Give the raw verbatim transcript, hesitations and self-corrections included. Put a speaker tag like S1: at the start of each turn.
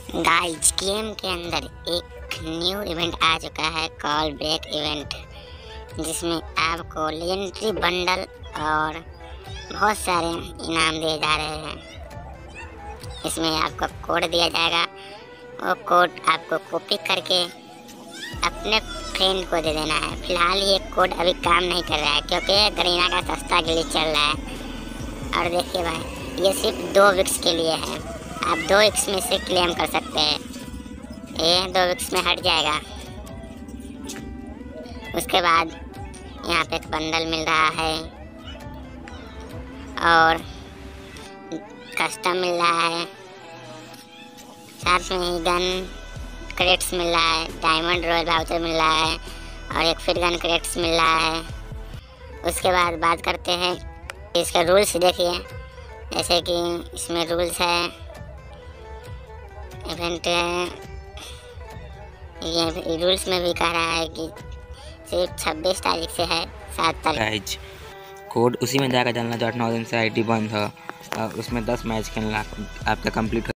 S1: Guys game के अंदर एक न्यू इवेंट आ चुका है कॉल ब्रेक इवेंट, जिसमें आपको लेजेंडरी बंडल और बहुत सारे इनाम दिए जा रहे हैं। इसमें आपको कोड दिया जाएगा, वो कोड आपको कॉपी करके अपने फ्रेंड को दे देना है। फिलहाल ये कोड अभी काम नहीं कर रहा है क्योंकि गरीना का सस्ता ग्लिच चल रहा है। और देखिए भाई, ये सिर्फ दो वीक्स के लिए है, आप दो वीक्स में से क्लेम कर सकते हैं। ये दो वीक्स में हट जाएगा। उसके बाद यहाँ पे एक बंडल मिल रहा है और कस्टम मिल रहा है, साथ में ही गन क्रेट्स मिल रहा है, डायमंड रॉयल वाउचर मिल रहा है और एक फिर गन क्रेट्स मिल रहा है। उसके बाद बात करते हैं इसके रूल्स। देखिए, जैसे कि इसमें रूल्स है, इवेंट ये रूल्स में भी कह रहा है कि सिर्फ छब्बीस तारीख से है, सात तारीख।
S2: कोड उसी में जाकर डालना जो आठ नौ दिन से आईडी बंद है, उसमें दस मैच खेलना आपका कंप्लीट